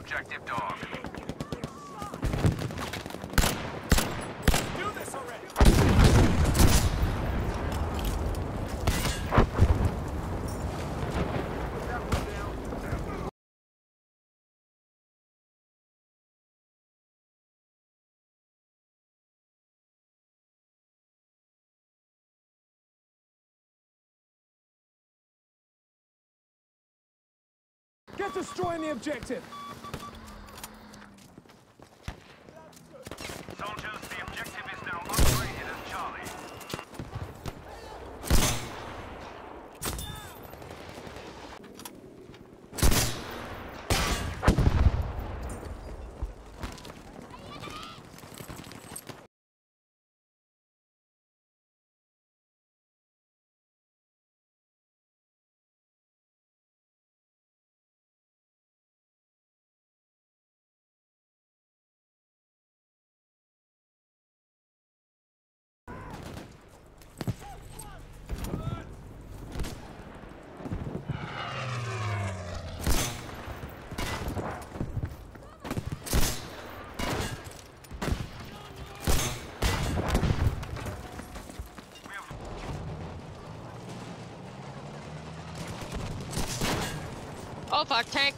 objective, dog. Do this already! Get destroying the objective! Soldiers, the objective is now upgraded as Charlie. Oh fuck, tank!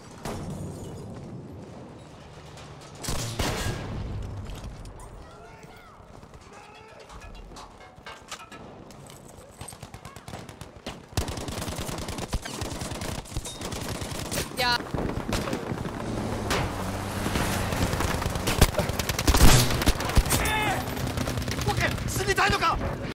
Yeah.